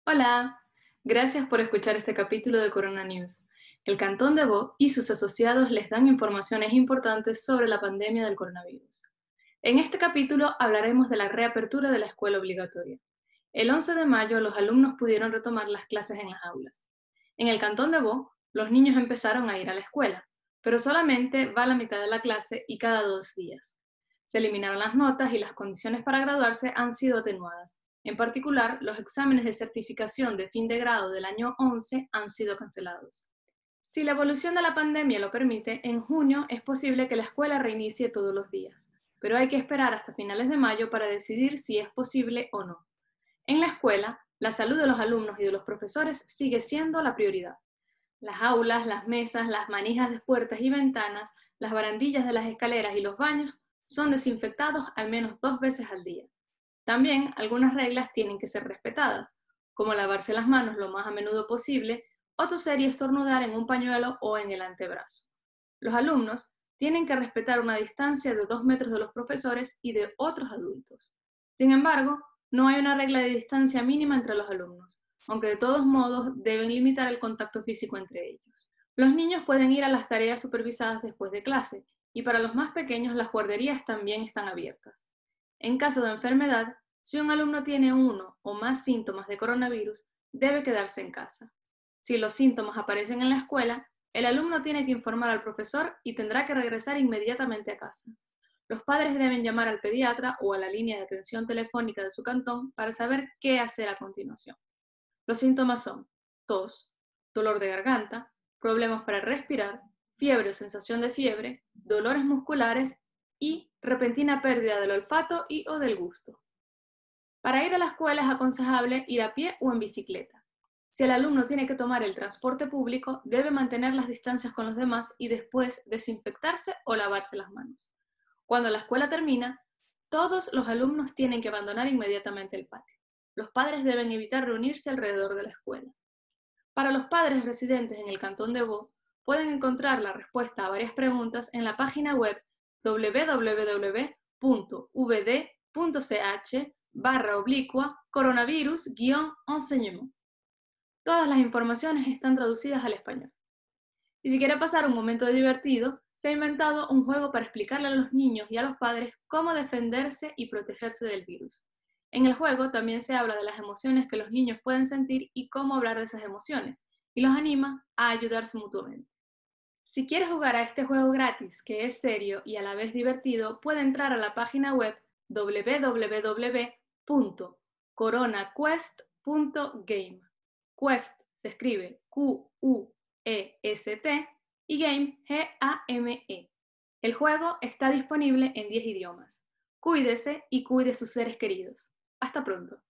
Hola, gracias por escuchar este capítulo de Corona News. El Cantón de Vaud y sus asociados les dan informaciones importantes sobre la pandemia del coronavirus. En este capítulo hablaremos de la reapertura de la escuela obligatoria. El 11 de mayo los alumnos pudieron retomar las clases en las aulas. En el Cantón de Vaud, los niños empezaron a ir a la escuela, pero solamente va la mitad de la clase y cada 2 días. Se eliminaron las notas y las condiciones para graduarse han sido atenuadas. En particular, los exámenes de certificación de fin de grado del año 11 han sido cancelados. Si la evolución de la pandemia lo permite, en junio es posible que la escuela reinicie todos los días, pero hay que esperar hasta finales de mayo para decidir si es posible o no. En la escuela, la salud de los alumnos y de los profesores sigue siendo la prioridad. Las aulas, las mesas, las manijas de puertas y ventanas, las barandillas de las escaleras y los baños son desinfectados al menos 2 veces al día. También algunas reglas tienen que ser respetadas, como lavarse las manos lo más a menudo posible o toser y estornudar en un pañuelo o en el antebrazo. Los alumnos tienen que respetar una distancia de 2 metros de los profesores y de otros adultos. Sin embargo, no hay una regla de distancia mínima entre los alumnos, aunque de todos modos deben limitar el contacto físico entre ellos. Los niños pueden ir a las tareas supervisadas después de clase, y para los más pequeños las guarderías también están abiertas. En caso de enfermedad, si un alumno tiene uno o más síntomas de coronavirus, debe quedarse en casa. Si los síntomas aparecen en la escuela, el alumno tiene que informar al profesor y tendrá que regresar inmediatamente a casa. Los padres deben llamar al pediatra o a la línea de atención telefónica de su cantón para saber qué hacer a continuación. Los síntomas son tos, dolor de garganta, problemas para respirar, fiebre o sensación de fiebre, dolores musculares y repentina pérdida del olfato y o del gusto. Para ir a la escuela es aconsejable ir a pie o en bicicleta. Si el alumno tiene que tomar el transporte público, debe mantener las distancias con los demás y después desinfectarse o lavarse las manos. Cuando la escuela termina, todos los alumnos tienen que abandonar inmediatamente el patio. Los padres deben evitar reunirse alrededor de la escuela. Para los padres residentes en el Cantón de Vaud, pueden encontrar la respuesta a varias preguntas en la página web www.vd.ch/coronavirus-enseignement. Todas las informaciones están traducidas al español. Y si quiere pasar un momento divertido, se ha inventado un juego para explicarle a los niños y a los padres cómo defenderse y protegerse del virus. En el juego también se habla de las emociones que los niños pueden sentir y cómo hablar de esas emociones, y los anima a ayudarse mutuamente. Si quiere jugar a este juego gratis, que es serio y a la vez divertido, puede entrar a la página web www.coronaquest.game. Quest se escribe Quest y game Game. El juego está disponible en 10 idiomas. Cuídese y cuide sus seres queridos. Hasta pronto.